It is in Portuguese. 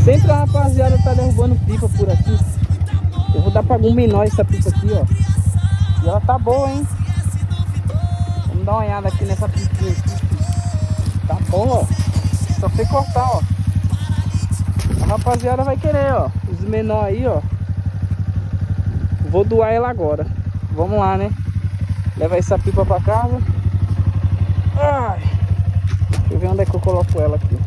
Sempre a rapaziada tá derrubando pipa por aqui. Eu vou dar pra algum menor essa pipa aqui, ó. E ela tá boa, hein? Vamos dar uma olhada aqui nessa pipinha aqui. Tá boa, ó. Só foi cortar, ó. A rapaziada vai querer, ó. Os menores aí, ó. Vou doar ela agora. Vamos lá, né? Levar essa pipa pra casa. Ai. Deixa eu ver onde é que eu coloco ela aqui.